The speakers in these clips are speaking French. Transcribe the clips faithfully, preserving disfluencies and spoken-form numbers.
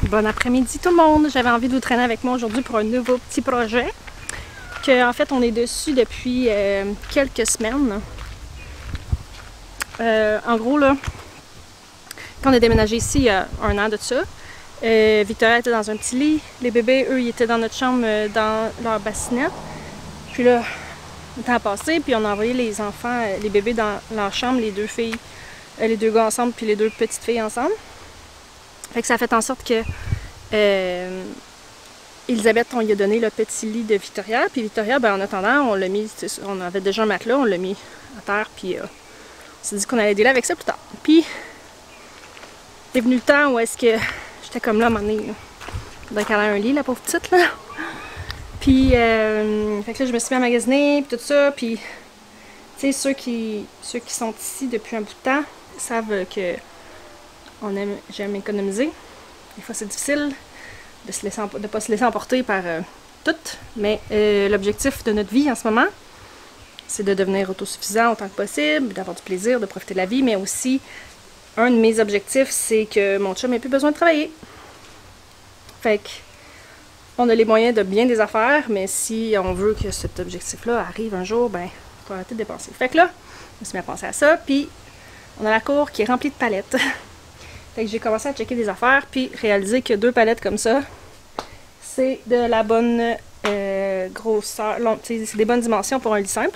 Bon après-midi tout le monde! J'avais envie de vous traîner avec moi aujourd'hui pour un nouveau petit projet. Que, en fait, on est dessus depuis euh, quelques semaines. Euh, en gros, là, quand on a déménagé ici il y a un an de ça, euh, Victoria était dans un petit lit. Les bébés, eux, ils étaient dans notre chambre, euh, dans leur bassinette. Puis là, le temps a passé, puis on a envoyé les enfants, euh, les bébés dans leur chambre, les deux filles, euh, les deux gars ensemble, puis les deux petites filles ensemble. Fait que ça a fait en sorte que euh, Elisabeth, on lui a donné le petit lit de Victoria, puis Victoria, ben, en attendant, on l'a mis, on avait déjà un matelas, on l'a mis à terre, puis euh, on s'est dit qu'on allait aider là avec ça plus tard. Puis, est venu le temps où est-ce que j'étais comme là, à un moment donné, faudrait qu'elle ait un lit, la pauvre petite, là. Puis, euh, fait que là, je me suis mis à magasiner, puis tout ça, puis, tu sais, ceux qui, ceux qui sont ici depuis un bout de temps savent que on aime, j'aime économiser. Des fois, c'est difficile de se laisser, de pas se laisser emporter par euh, tout, mais euh, l'objectif de notre vie en ce moment, c'est de devenir autosuffisant autant que possible, d'avoir du plaisir, de profiter de la vie, mais aussi, un de mes objectifs, c'est que mon chum n'ait plus besoin de travailler. Fait que, on a les moyens de bien des affaires, mais si on veut que cet objectif-là arrive un jour, ben, il faut arrêter de dépenser. Fait que là, je me suis mis à penser à ça, puis on a la cour qui est remplie de palettes. Fait que j'ai commencé à checker des affaires, puis réaliser que deux palettes comme ça, c'est de la bonne euh, grosseur, c'est des bonnes dimensions pour un lit simple.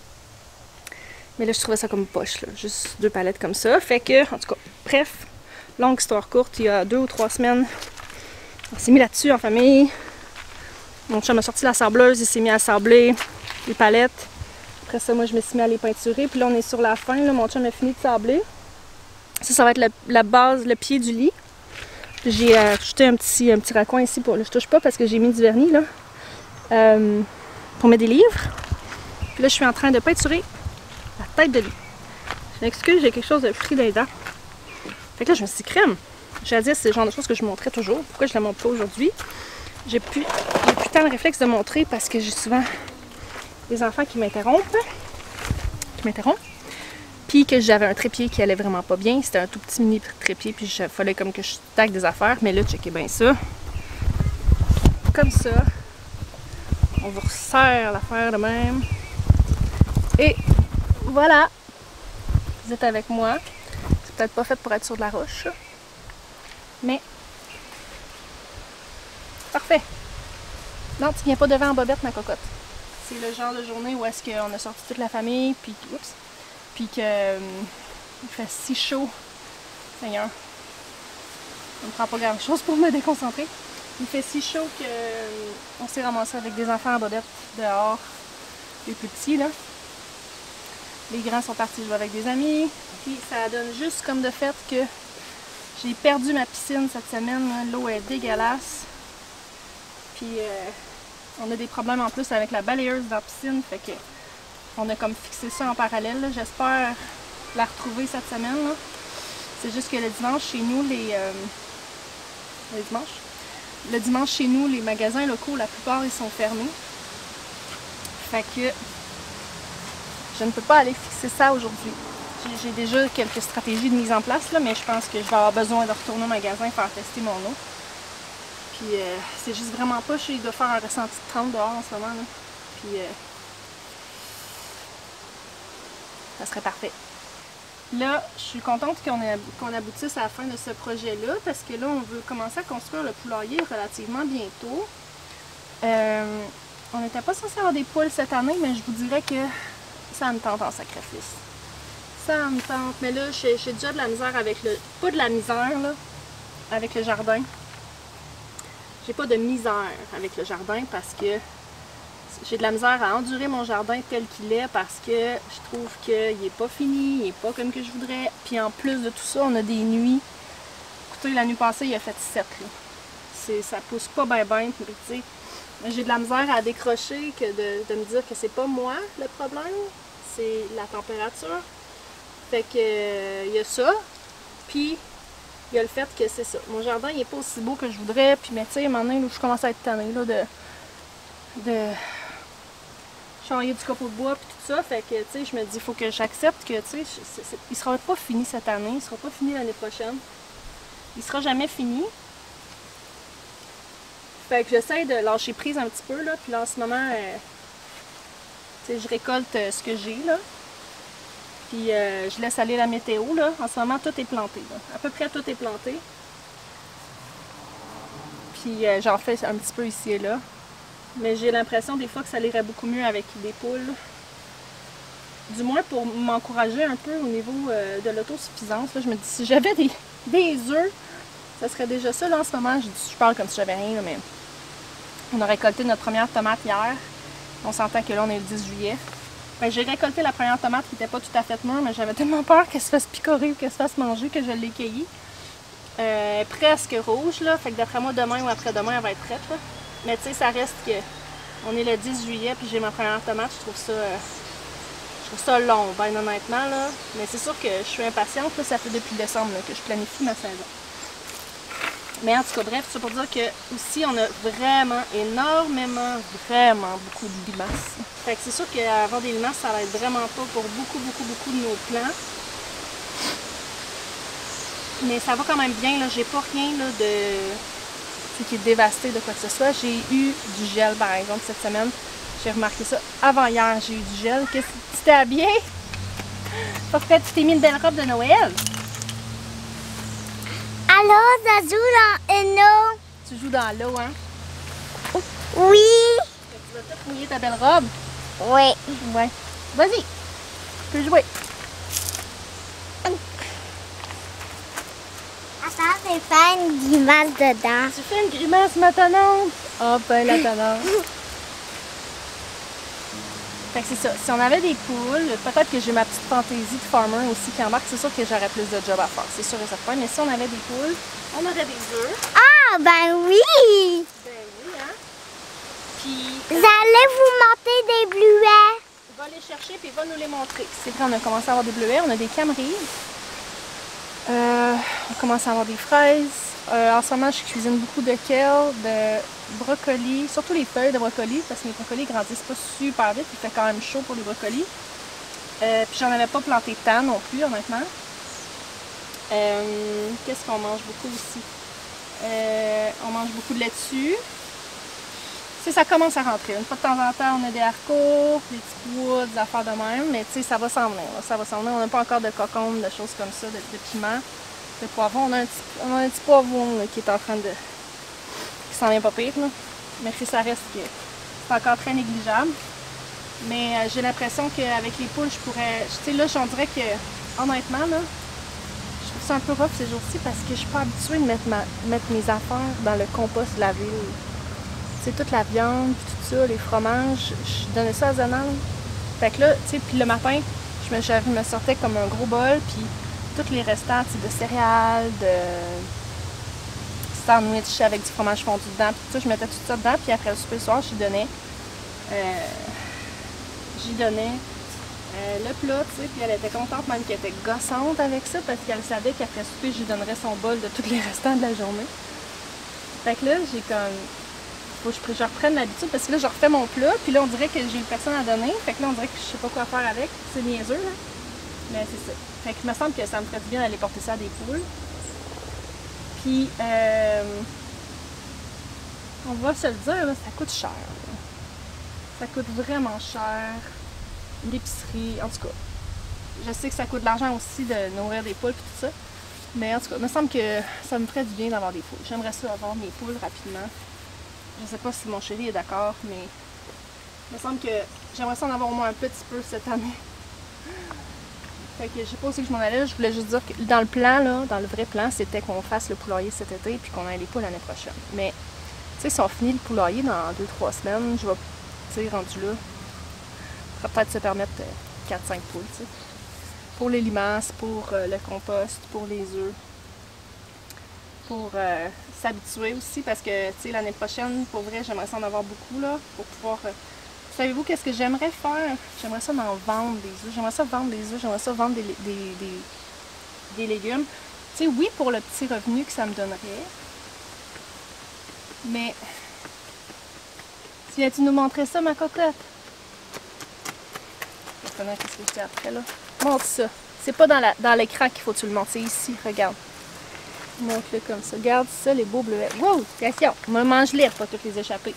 Mais là, je trouvais ça comme poche, là, juste deux palettes comme ça. Fait que, en tout cas, bref, longue histoire courte, il y a deux ou trois semaines, on s'est mis là-dessus en famille. Mon chum a sorti la sableuse, il s'est mis à sabler les palettes. Après ça, moi, je me suis mis à les peinturer. Puis là, on est sur la fin, là, mon chum a fini de sabler. Ça, ça va être la, la base, le pied du lit. J'ai euh, ajouté un petit, un petit raccoin ici, pour, là, je touche pas parce que j'ai mis du vernis, là, euh, pour mettre des livres. Puis là, je suis en train de peinturer la tête de lit. Je m'excuse, j'ai quelque chose de pris dans les dents. Fait que là, je me suis dit, crème. Jadis, c'est le genre de choses que je montrais toujours. Pourquoi je la montre pas aujourd'hui? J'ai plus, j'ai plus tant le réflexe de montrer parce que j'ai souvent des enfants qui m'interrompent. Qui m'interrompent. Puis que j'avais un trépied qui allait vraiment pas bien. C'était un tout petit mini trépied, puis il fallait comme que je tague des affaires. Mais là, checkez bien ça. Comme ça. On vous resserre l'affaire de même. Et voilà. Vous êtes avec moi. C'est peut-être pas fait pour être sur de la roche. Mais parfait. Non, tu viens pas devant en bobette, ma cocotte. C'est le genre de journée où est-ce qu'on a sorti toute la famille, puis oups. Puis qu'il euh, fait si chaud. Seigneur. Ça ne prend pas grand chose pour me déconcentrer. Il fait si chaud que euh, on s'est ramassé avec des enfants en bobette dehors. Les plus petits, là. Les grands sont partis jouer avec des amis. Puis ça donne juste comme de fait que j'ai perdu ma piscine cette semaine. L'eau est dégueulasse. Puis euh, on a des problèmes en plus avec la balayeuse dans la piscine. Fait que on a comme fixé ça en parallèle. J'espère la retrouver cette semaine. C'est juste que le dimanche chez nous, les. Euh, le dimanche? Le dimanche chez nous, les magasins locaux, la plupart ils sont fermés. Fait que je ne peux pas aller fixer ça aujourd'hui. J'ai déjà quelques stratégies de mise en place, là, mais je pense que je vais avoir besoin de retourner au magasin faire tester mon eau. Puis euh, c'est juste vraiment pas, je dois faire un ressenti de trente dehors en ce moment. Là. Puis euh, ça serait parfait. Là, je suis contente qu'on qu'on aboutisse à la fin de ce projet-là, parce que là, on veut commencer à construire le poulailler relativement bientôt. Euh, on n'était pas censé avoir des poules cette année, mais je vous dirais que ça me tente en sacrifice. Ça me tente, mais là, j'ai déjà de la misère avec le... Pas de la misère, là, avec le jardin. J'ai pas de misère avec le jardin parce que j'ai de la misère à endurer mon jardin tel qu'il est parce que je trouve qu'il n'est pas fini, il n'est pas comme que je voudrais. Puis en plus de tout ça, on a des nuits. Écoutez, la nuit passée, il a fait sept, là. Ça pousse pas bien bien. J'ai de la misère à décrocher que de, de me dire que c'est pas moi le problème, c'est la température. Fait que euh, il y a ça. Puis il y a le fait que c'est ça. Mon jardin il est pas aussi beau que je voudrais. Puis mais tu sais, à un moment donné, je commence à être tannée là, de, de charrier du copeau de bois puis tout ça. Fait que tu sais, je me dis, il faut que j'accepte que tu sais, il sera pas fini cette année, il sera pas fini l'année prochaine. Il sera jamais fini. Fait que j'essaie de lâcher prise un petit peu, là. Puis là, en ce moment, euh, tu sais, je récolte euh, ce que j'ai, là. Puis euh, je laisse aller la météo, là. En ce moment, tout est planté, là. À peu près tout est planté. Puis euh, j'en fais un petit peu ici et là. Mais j'ai l'impression des fois que ça irait beaucoup mieux avec des poules. Du moins pour m'encourager un peu au niveau euh, de l'autosuffisance. Je me dis, si j'avais des, des œufs, ça serait déjà ça. Là, en ce moment, je, je parle comme si j'avais rien, là, mais on a récolté notre première tomate hier. On s'entend que là, on est le dix juillet. Ben, j'ai récolté la première tomate qui n'était pas tout à fait mûre, mais j'avais tellement peur qu'elle se fasse picorer ou qu'elle se fasse manger que je l'ai cueillie. Euh, presque rouge, là. Fait que d'après moi, demain ou après-demain, elle va être prête, là. Mais tu sais, ça reste que on est le dix juillet, puis j'ai ma première tomate. Je trouve ça... Euh, Je trouve ça long, ben honnêtement, là. Mais c'est sûr que je suis impatiente, là. Ça fait depuis décembre là, que je planifie ma saison. Mais en tout cas, bref, c'est pour dire que aussi on a vraiment, énormément, vraiment beaucoup de limaces. Fait que c'est sûr qu'avoir des limaces, ça va être vraiment pas pour beaucoup, beaucoup, beaucoup de nos plants. Mais ça va quand même bien, là. J'ai pas rien là, de... qui est dévasté de quoi que ce soit. J'ai eu du gel, par exemple, cette semaine. J'ai remarqué ça avant hier, j'ai eu du gel. Qu'est-ce que tu t'es habillé? Pourquoi tu t'es mis une belle robe de Noël? Alors, ça joue dans une eau. Tu joues dans l'eau, hein? Oui. Tu vas peut-être mouiller ta belle robe? Oui. Ouais. Vas-y, tu peux jouer. Attends, je vais faire une grimace dedans. Tu fais une grimace maintenant? Oh, ben la talente. Fait que c'est ça. Si on avait des poules, peut-être que j'ai ma petite fantaisie de farmer aussi qui embarque. C'est sûr que j'aurais plus de job à faire, c'est sûr et certain. Mais si on avait des poules, on aurait des œufs. Ah, ben oui! Ben oui, hein? Puis... Vous allez vous monter des bleuets. Va les chercher puis va nous les montrer. C'est quand on a commencé à avoir des bleuets, on a des camerises. Euh, on commence à avoir des fraises. Euh, en ce moment, je cuisine beaucoup de kale, de brocoli, surtout les feuilles de brocoli, parce que les brocolis grandissent pas super vite, il fait quand même chaud pour les brocolis. Euh, puis j'en avais pas planté tant non plus, honnêtement. Euh, Qu'est-ce qu'on mange beaucoup aussi? Euh, on mange beaucoup de laitue. Tu sais, ça commence à rentrer. Une fois de temps en temps, on a des haricots, des petits pois, des affaires de même, mais tu sais, ça va s'en venir. Là, ça va s'en venir. On n'a pas encore de cocombes, de choses comme ça, de, de piments, de poivrons. On a un petit, on a un petit poivron là, qui est en train de... qui s'en vient pas pire, là. Mais ça reste que c'est encore très négligeable. Mais euh, j'ai l'impression qu'avec les poules, je pourrais... Tu sais, là, j'en dirais que, honnêtement, là, je trouve ça un peu rough ces jours-ci parce que je suis pas habituée de mettre, ma, mettre mes affaires dans le compost de la ville. Tu sais, toute la viande, tout ça, les fromages, je donnais ça à Zanal. Fait que là, tu sais, puis le matin, je me, je me sortais comme un gros bol, puis tous les restants, tu sais, de céréales, de sandwich avec du fromage fondu dedans, puis tout ça, je mettais tout ça dedans, puis après le souper le soir, j'y donnais, euh, j'y donnais euh, le plat, tu sais, puis elle était contente, même qu'elle était gossante avec ça, parce qu'elle savait qu'après le souper, je lui donnerais son bol de tous les restants de la journée. Fait que là, j'ai comme... faut que je reprenne l'habitude parce que là je refais mon plat puis là on dirait que j'ai personne à donner, fait que là on dirait que je sais pas quoi faire avec, c'est niaiseux là, mais c'est ça. Fait que il me semble que ça me ferait du bien d'aller porter ça à des poules. Puis euh, on va se le dire là, ça coûte cher là. Ça coûte vraiment cher l'épicerie, en tout cas je sais que ça coûte de l'argent aussi de nourrir des poules et tout ça, mais en tout cas il me semble que ça me ferait du bien d'avoir des poules. J'aimerais ça avoir mes poules rapidement. Je sais pas si mon chéri est d'accord, mais il me semble que j'aimerais ça en avoir au moins un petit peu cette année. Fait que je sais pas où c'est que je m'en allais, je voulais juste dire que dans le plan, là, dans le vrai plan, c'était qu'on fasse le poulailler cet été puis qu'on ait les poules l'année prochaine. Mais, tu sais, si on finit le poulailler dans deux trois semaines, je vais, tu sais, rendu là, on va peut-être se permettre quatre cinq poules, tu sais. Pour les limaces, pour euh, le compost, pour les œufs. Pour euh, s'habituer aussi parce que tu sais l'année prochaine, pour vrai, j'aimerais ça en avoir beaucoup là, pour pouvoir... Euh, savez-vous qu'est-ce que j'aimerais faire? J'aimerais ça en vendre des œufs, j'aimerais ça vendre des œufs, j'aimerais ça vendre des, des, des, des légumes. Tu sais, oui, pour le petit revenu que ça me donnerait, mais... Viens-tu nous montrer ça, ma cocotte? Je vais connaître ce que je dis après là. Montre ça. C'est pas dans l'écran qu'il faut que tu le montres, c'est ici, regarde. Montre-le comme ça. Regarde ça, les beaux bleuets. Wow! Attention! On mange-les, pas toutes les échapper.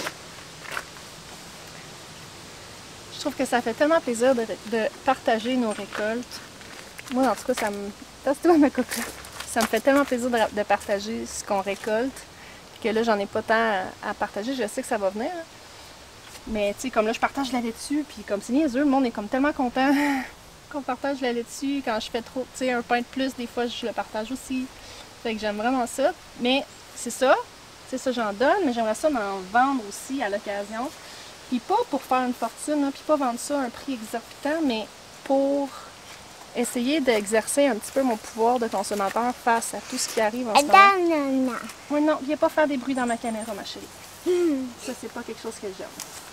Je trouve que ça fait tellement plaisir de, de partager nos récoltes. Moi, en tout cas, ça me... Tasse-toi ma cocotte. Ça me fait tellement plaisir de, de partager ce qu'on récolte. Que là, j'en ai pas tant à, à partager. Je sais que ça va venir. Hein. Mais tu sais, comme là, je partage la laitue. Puis comme c'est niaiseux, le monde est comme tellement content qu'on partage la laitue. Quand je fais trop, tu sais, un pain de plus, des fois, je le partage aussi. Fait que j'aime vraiment ça. Mais c'est ça. C'est ça, j'en donne. Mais j'aimerais ça m'en vendre aussi à l'occasion. Puis pas pour faire une fortune, hein, puis pas vendre ça à un prix exorbitant, mais pour essayer d'exercer un petit peu mon pouvoir de consommateur face à tout ce qui arrive en ce moment. Non, non. Oui, non, viens pas faire des bruits dans ma caméra, ma chérie. Hmm. Ça, c'est pas quelque chose que j'aime.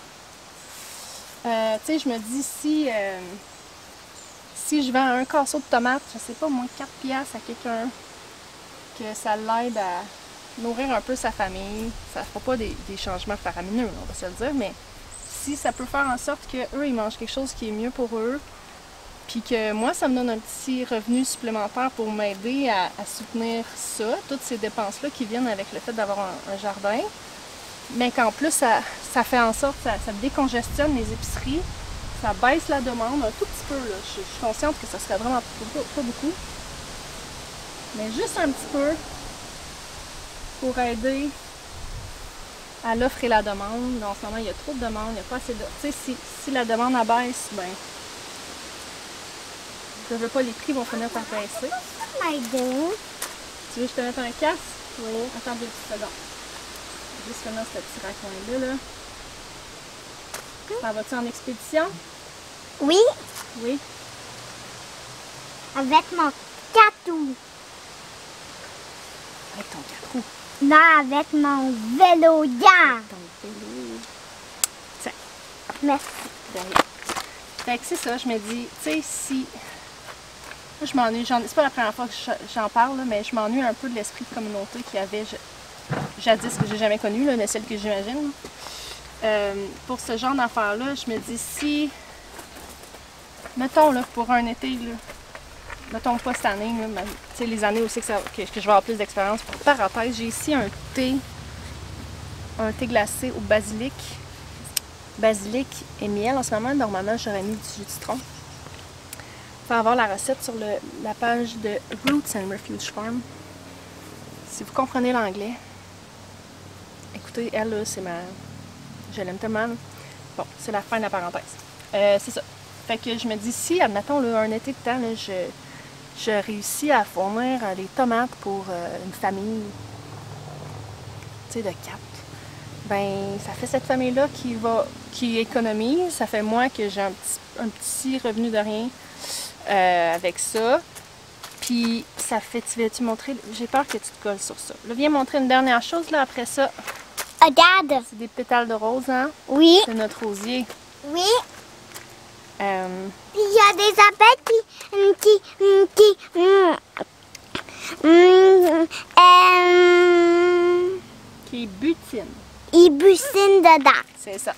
Euh, tu sais, je me dis, si, euh, si je vends un casseau de tomates, je sais pas, moins quatre piastres à quelqu'un, que ça l'aide à nourrir un peu sa famille, ça ne fera pas des, des changements faramineux, on va se le dire, mais si ça peut faire en sorte qu'eux, ils mangent quelque chose qui est mieux pour eux, puis que moi, ça me donne un petit revenu supplémentaire pour m'aider à, à soutenir ça, toutes ces dépenses-là qui viennent avec le fait d'avoir un, un jardin, mais qu'en plus, ça, ça fait en sorte, ça, ça décongestionne les épiceries, ça baisse la demande un tout petit peu, là. Je, je suis consciente que ça serait vraiment pas, pas beaucoup, mais juste un petit peu pour aider à l'offre et la demande. En ce moment, il y a trop de demandes, il n'y a pas assez de... Tu sais, si, si la demande abaisse, ben, je veux pas, les prix vont finir par baisser. Tu veux que je te mette un casque? Oui. Attends deux petites secondes. Je vais juste finir ce petit raccoin-là, là. Ça va-tu en expédition? Oui, Oui. avec mon catou. Avec ton quatre roues. Non, avec mon vélo hier. Ton vélo. Tiens. Merci. Derrière. Fait que c'est ça, je me dis, tu sais, si... Moi, je m'ennuie, c'est pas la première fois que j'en parle, là, mais je m'ennuie un peu de l'esprit de communauté qu'il y avait jadis, que j'ai jamais connu, là, mais celle que j'imagine. Euh, pour ce genre d'affaires-là, je me dis, si... Mettons, là, pour un été, là, mettons pas cette année, tu sais, les années aussi que, ça, que, que je vais avoir plus d'expérience. Pour parenthèse, j'ai ici un thé, un thé glacé au basilic. Basilic et miel. En ce moment, normalement, j'aurais mis du jus de citron. Il faut avoir la recette sur le, la page de Roots and Refuge Farm. Si vous comprenez l'anglais, écoutez, elle, là, c'est ma... Je l'aime tellement. Bon, c'est la fin de la parenthèse. Euh, c'est ça. Fait que je me dis, si, admettons, là, un été de temps, là, je, je réussis à fournir euh, des tomates pour euh, une famille, tu sais, de quatre, ben ça fait cette famille-là qui va, qui économise, ça fait moi que j'ai un petit, un petit revenu de rien euh, avec ça. Puis ça fait, tu vas-tu montrer, j'ai peur que tu te colles sur ça. Là, viens montrer une dernière chose, là, après ça. Regarde. C'est des pétales de rose, hein? Oui. C'est notre rosier. Oui. Euh, Puis il y a des abeilles qui... qui... qui... hum, hum, euh, qui butine. ils butinent dedans. C'est ça.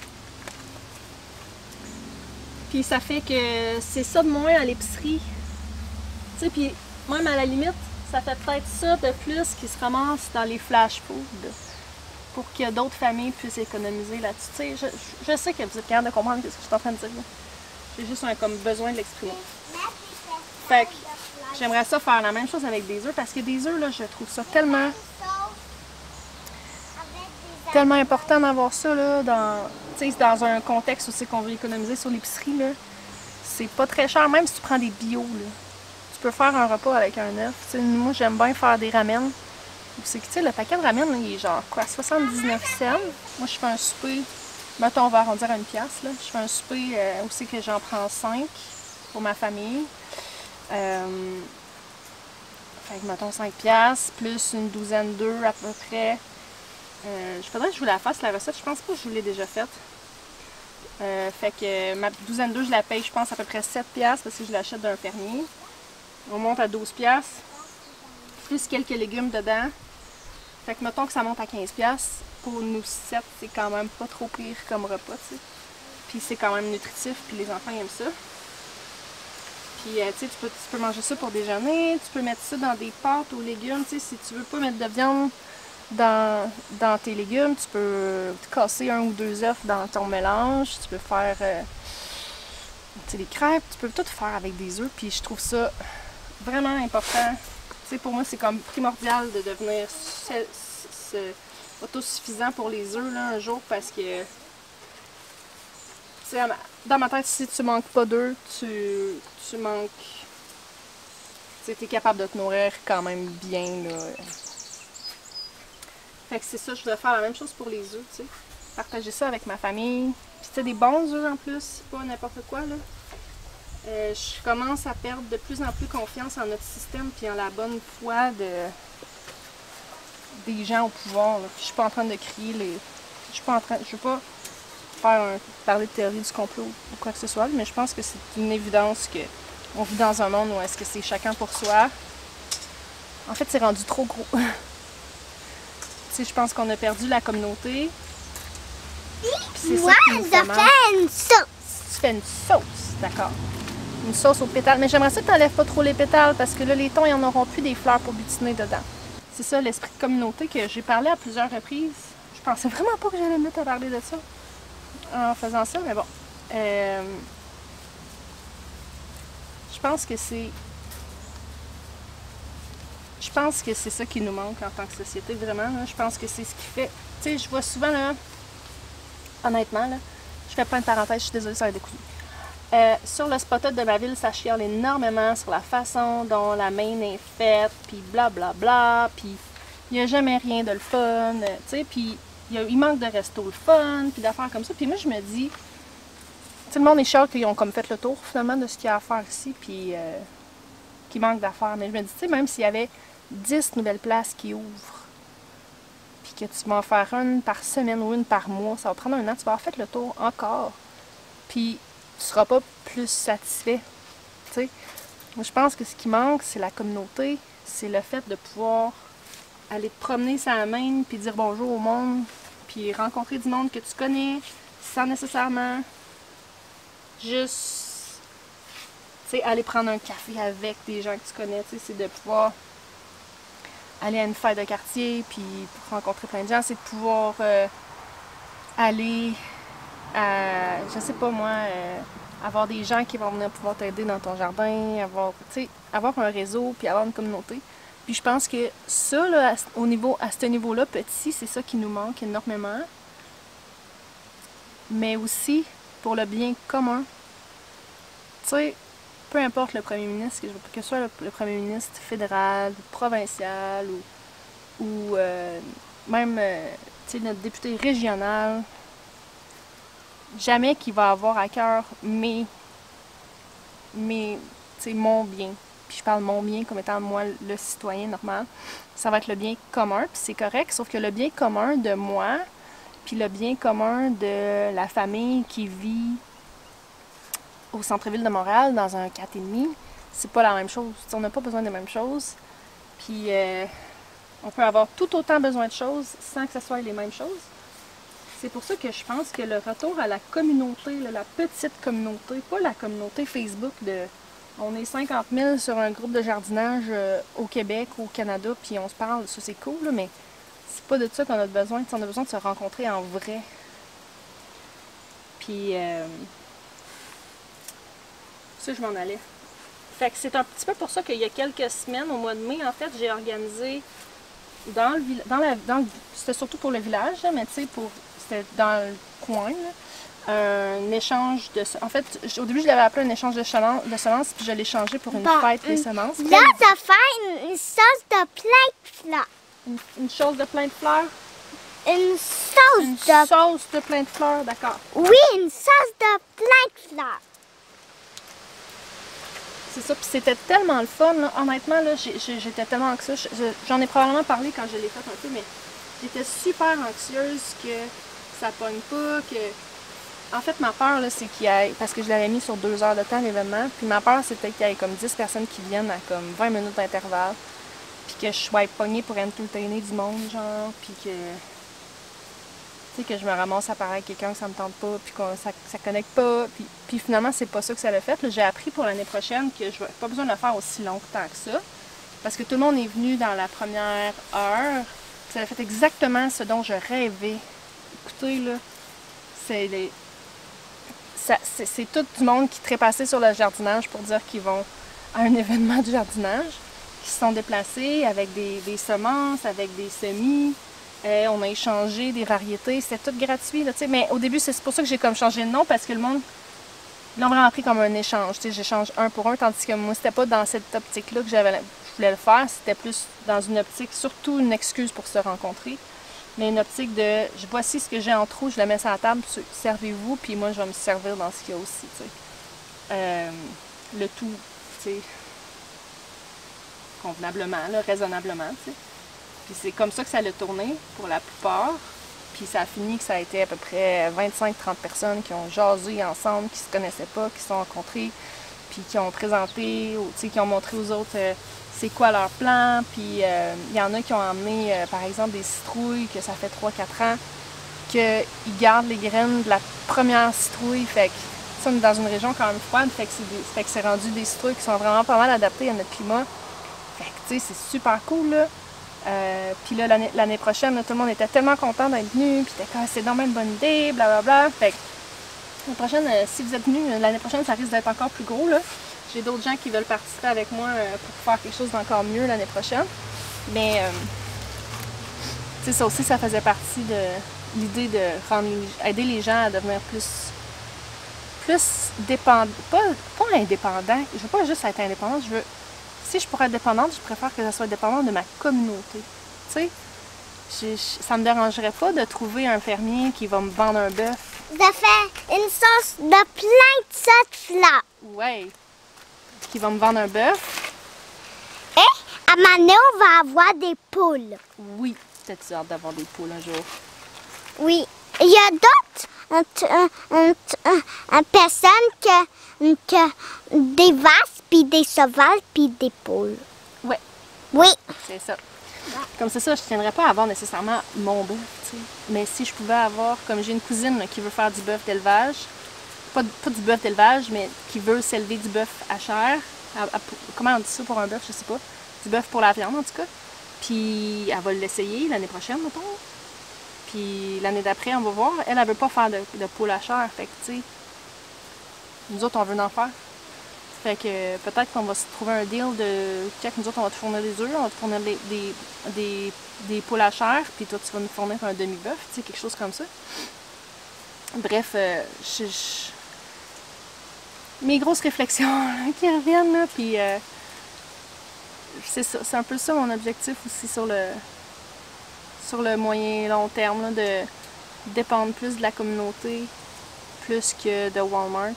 Puis ça fait que c'est ça de moins à l'épicerie. Tu sais, puis même à la limite, ça fait peut-être ça de plus qui se ramasse dans les flash food pour que d'autres familles puissent économiser là-dessus. Tu sais, je, je sais que vous êtes capable de comprendre ce que je suis en train de dire. J'ai juste un comme besoin de l'exprimer. Fait que j'aimerais ça faire la même chose avec des œufs parce que des œufs, là, je trouve ça tellement tellement important d'avoir ça là, dans, dans un contexte où c'est qu'on veut économiser sur l'épicerie. C'est pas très cher, même si tu prends des bio. Là. Tu peux faire un repas avec un œuf. T'sais, moi, j'aime bien faire des ramen. C'est que le paquet de ramen, là, il est genre quoi, soixante-dix-neuf cents. Moi, je fais un souper, mettons, on va arrondir à une pièce. Là. Je fais un souper euh, aussi que j'en prends cinq pour ma famille. Euh, fait que, mettons, cinq piastres, plus une douzaine d'œufs à peu près. Euh, je faudrait que je vous la fasse, la recette. Je pense pas que je vous l'ai déjà faite. Euh, fait que ma douzaine d'œufs, je la paye, je pense, à peu près sept piastres parce que je l'achète d'un fermier. On monte à douze piastres. Plus quelques légumes dedans. Fait que mettons que ça monte à quinze piastres. Pour nous sept, c'est quand même pas trop pire comme repas, tu sais. Puis c'est quand même nutritif, puis les enfants aiment ça. Puis, euh, tu sais, tu peux, tu peux manger ça pour déjeuner, tu peux mettre ça dans des pâtes aux légumes, tu sais, si tu veux pas mettre de viande dans, dans tes légumes, tu peux te casser un ou deux œufs dans ton mélange, tu peux faire, euh, tu sais, des crêpes, tu peux tout faire avec des œufs, puis je trouve ça vraiment important. Tu sais, pour moi, c'est comme primordial de devenir autosuffisant pour les œufs, là, un jour, parce que dans ma tête, si tu manques pas d'œufs, tu, tu manques... Tu es capable de te nourrir quand même bien, là. Fait que c'est ça, je voudrais faire la même chose pour les œufs, tu sais. Partager ça avec ma famille. Puis tu sais, des bons œufs en plus, c'est pas n'importe quoi, là. Euh, je commence à perdre de plus en plus confiance en notre système puis en la bonne foi de des gens au pouvoir, là. Puis je suis pas en train de crier les... Je suis pas en train... Je veux pas... faire un, parler de théorie du complot ou quoi que ce soit, mais je pense que c'est une évidence que on vit dans un monde où est-ce que c'est chacun pour soi. En fait, c'est rendu trop gros. Tu sais, je pense qu'on a perdu la communauté. Moi, je fais une sauce. Tu fais une sauce, d'accord. Une sauce aux pétales. Mais j'aimerais ça que tu n'enlèves pas trop les pétales parce que là, les tons, ils n'en auront plus des fleurs pour butiner dedans. C'est ça, l'esprit de communauté que j'ai parlé à plusieurs reprises. Je pensais vraiment pas que j'allais me mettre à parler de ça en faisant ça, mais bon. Euh, je pense que c'est... Je pense que c'est ça qui nous manque en tant que société, vraiment. Là. Je pense que c'est ce qui fait... Tu sais, je vois souvent, là, honnêtement, là, je fais plein de parenthèses, je suis désolée, ça va être découvert. Euh, sur le spot-up de ma ville, ça chiale énormément sur la façon dont la main est faite, puis blablabla, bla, bla, puis il n'y a jamais rien de le fun, tu sais, puis il, y a, il manque de resto le fun, puis d'affaires comme ça. Puis moi, je me dis, tout le monde est chiant qu'ils ont comme fait le tour, finalement, de ce qu'il y a à faire ici, puis euh, qu'il manque d'affaires. Mais je me dis, tu sais, même s'il y avait dix nouvelles places qui ouvrent, puis que tu vas en faire une par semaine ou une par mois, ça va prendre un an, tu vas avoir fait le tour encore. Puis tu seras pas plus satisfait, tu sais. Moi, je pense que ce qui manque, c'est la communauté, c'est le fait de pouvoir aller te promener sa main, puis dire bonjour au monde, puis rencontrer du monde que tu connais, sans nécessairement juste, tu sais, aller prendre un café avec des gens que tu connais, tu sais, c'est de pouvoir aller à une fête de quartier, puis rencontrer plein de gens, c'est de pouvoir euh, aller à, je sais pas moi, euh, avoir des gens qui vont venir pouvoir t'aider dans ton jardin, avoir, tu sais, avoir un réseau, puis avoir une communauté. Puis je pense que ça, là, au niveau, à ce niveau-là, petit, c'est ça qui nous manque énormément. Mais aussi pour le bien commun. Tu sais, peu importe le premier ministre, que ce soit le, le premier ministre fédéral, provincial, ou, ou euh, même euh, tu sais, notre député régional, jamais qu'il va avoir à cœur mes, mes, tu sais, mon bien. Puis je parle mon bien comme étant moi le citoyen normal. Ça va être le bien commun, puis c'est correct, sauf que le bien commun de moi, puis le bien commun de la famille qui vit au centre-ville de Montréal, dans un quatre et demi, c'est pas la même chose. T'sais, on n'a pas besoin des mêmes choses. Puis euh, on peut avoir tout autant besoin de choses sans que ce soit les mêmes choses. C'est pour ça que je pense que le retour à la communauté, là, la petite communauté, pas la communauté Facebook de on est cinquante mille sur un groupe de jardinage euh, au Québec ou au Canada, puis on se parle, ça c'est cool, là, mais c'est pas de ça qu'on a besoin. T'sais, on a besoin de se rencontrer en vrai. Puis euh, ça, je m'en allais. Fait que c'est un petit peu pour ça qu'il y a quelques semaines, au mois de mai, en fait, j'ai organisé dans le village, dans la, dans le, c'était surtout pour le village, là, mais tu sais, pour, c'était dans le coin, là, un échange de... En fait, au début, je l'avais appelé un échange de semences, de semences puis je l'ai changé pour une Bon, fête des une- semences. Là, ça fait une, une sauce de plein de fleurs. Une, une chose de plein de fleurs. Une sauce Une de... sauce de plein de fleurs, d'accord. Oui, une sauce de plein de fleurs. C'est ça, puis c'était tellement le fun, là. Honnêtement, là, j'ai- j'ai- j'étais tellement anxieuse. Je- J'en ai probablement parlé quand je l'ai fait un peu, mais j'étais super anxieuse que ça pogne pas, que... En fait, ma peur, là, c'est qu'il y ait... Parce que je l'avais mis sur deux heures de temps, l'événement, puis ma peur, c'était qu'il y ait comme dix personnes qui viennent à comme vingt minutes d'intervalle, puis que je sois pognée pour entertainer du monde, genre, puis que... Tu sais, que je me ramasse à parler avec quelqu'un que ça me tente pas, puis que ça, ça connecte pas. Puis, puis finalement, c'est pas ça que ça l'a fait. J'ai appris pour l'année prochaine que je n'ai pas besoin de le faire aussi longtemps que ça. Parce que tout le monde est venu dans la première heure. Ça a fait exactement ce dont je rêvais. Écoutez, là, c'est les... c'est tout du monde qui trépassait sur le jardinage pour dire qu'ils vont à un événement de jardinage, qui se sont déplacés avec des, des semences, avec des semis. Euh, on a échangé des variétés, c'était tout gratuit. Là, mais au début, c'est pour ça que j'ai comme changé le nom, parce que le monde l'ont vraiment pris comme un échange. J'échange un pour un, tandis que moi, c'était pas dans cette optique-là que j'avais, je voulais le faire. C'était plus dans une optique, surtout une excuse pour se rencontrer, mais une optique de « voici ce que j'ai en trop, je le mets sur la table, servez-vous, puis moi, je vais me servir dans ce qu'il y a aussi. » euh, Le tout, tu sais, convenablement, là, raisonnablement, tu sais. Puis c'est comme ça que ça a tourné pour la plupart. Puis ça a fini que ça a été à peu près vingt-cinq à trente personnes qui ont jasé ensemble, qui se connaissaient pas, qui se sont rencontrés, puis qui ont présenté, tu sais, qui ont montré aux autres euh, c'est quoi leur plan. Puis il euh, y en a qui ont emmené, euh, par exemple, des citrouilles, que ça fait trois quatre ans, qu'ils gardent les graines de la première citrouille. Fait que ça, on est dans une région quand même froide, fait que c'est rendu des citrouilles qui sont vraiment pas mal adaptées à notre climat. Fait que tu sais, c'est super cool, là. Euh, puis là, l'année prochaine, là, tout le monde était tellement content d'être venu, puis c'était comme c'est vraiment une bonne idée, blablabla. Fait que l'année prochaine, euh, si vous êtes venus, l'année prochaine, ça risque d'être encore plus gros, là. J'ai d'autres gens qui veulent participer avec moi euh, pour faire quelque chose d'encore mieux l'année prochaine. Mais, euh, tu sais, ça aussi, ça faisait partie de l'idée de rendre, aider les gens à devenir plus, plus dépendants, pas, pas indépendants. Je veux pas juste être indépendante, je veux... Si je pourrais être dépendante, je préfère que ça soit dépendant de ma communauté. Tu sais, ça me dérangerait pas de trouver un fermier qui va me vendre un bœuf. De faire une sauce de plein de sortes là. Ouais. Qui va me vendre un bœuf. Et à Mané, on va avoir des poules. Oui. Peut-être hâte d'avoir des poules un jour. Oui. Il y a d'autres personnes que, que des vaches, puis des sauvages, puis des poules. Ouais. Oui. C'est ça. Comme c'est ça, je ne tiendrais pas à avoir nécessairement mon bœuf, tu sais. Mais si je pouvais avoir, comme j'ai une cousine là, qui veut faire du bœuf d'élevage, pas, pas du bœuf d'élevage, mais qui veut s'élever du bœuf à chair. À, à, comment on dit ça pour un bœuf, je sais pas. Du bœuf pour la viande, en tout cas. Puis elle va l'essayer l'année prochaine, mettons. Puis l'année d'après, on va voir. Elle, elle veut pas faire de, de poule à chair. Fait que, tu sais, nous autres, on veut en faire. Fait que peut-être qu'on va se trouver un deal de check, nous autres, on va te fournir des œufs, on va te fournir des, des, des, des poules à chair, puis toi, tu vas nous fournir un demi-bœuf, tu sais, quelque chose comme ça. Bref, euh, je, je... mes grosses réflexions là, qui reviennent, là, puis euh, c'est ça, c'est un peu ça mon objectif aussi sur le, sur le moyen long terme, là, de dépendre plus de la communauté, plus que de Walmart.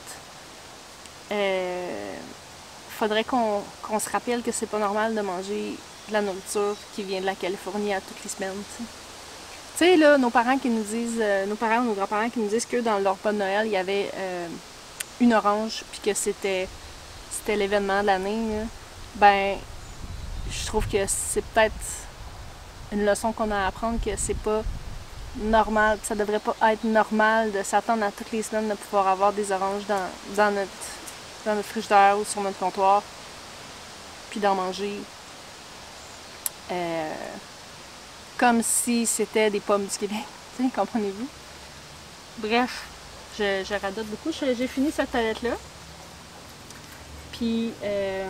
Euh, faudrait qu'on qu'on se rappelle que c'est pas normal de manger de la nourriture qui vient de la Californie à toutes les semaines. Tu sais, là, nos parents qui nous disent, euh, nos parents ou nos grands-parents qui nous disent que dans leur repas de Noël, il y avait euh, une orange, puis que c'était c'était l'événement de l'année. Ben, je trouve que c'est peut-être une leçon qu'on a à apprendre, que c'est pas normal, ça devrait pas être normal de s'attendre à toutes les semaines de pouvoir avoir des oranges dans, dans notre dans notre frigidaire ou sur notre comptoir, puis d'en manger euh, comme si c'était des pommes du Québec, tu sais, comprenez-vous? Bref, je, je radote beaucoup. J'ai fini cette toilette-là, puis euh,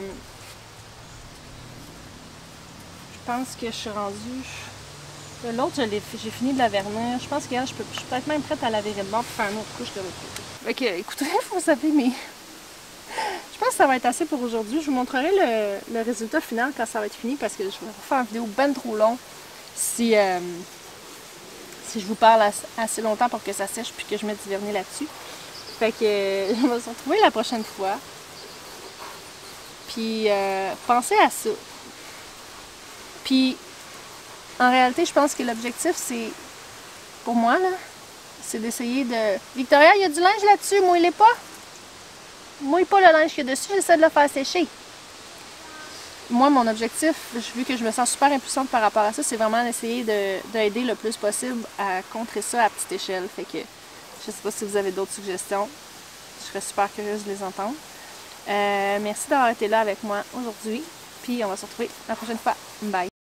je pense que je suis rendue... L'autre, j'ai fini de la vernir. Je pense que je, peux, je suis peut-être même prête à la virer de bord pour faire une autre couche de l'autre côté. Ok, écoutez, vous savez, mais... Je pense que ça va être assez pour aujourd'hui. Je vous montrerai le, le résultat final quand ça va être fini, parce que je vais faire une vidéo ben trop long si, euh, si je vous parle assez, assez longtemps pour que ça sèche puis que je mette du vernis là-dessus. Fait que euh, on va se retrouver la prochaine fois. Puis euh, pensez à ça. Puis en réalité, je pense que l'objectif, c'est, pour moi, là, c'est d'essayer de... Victoria, il y a du linge là-dessus, mouille-les pas. Mouille pas le linge qu'il y a dessus, j'essaie de le faire sécher. moi, mon objectif, vu que je me sens super impuissante par rapport à ça, c'est vraiment d'essayer d'aider le plus possible à contrer ça à petite échelle. Fait que je sais pas si vous avez d'autres suggestions. Je serais super curieuse de les entendre. Euh, merci d'avoir été là avec moi aujourd'hui. Puis on va se retrouver la prochaine fois. Bye!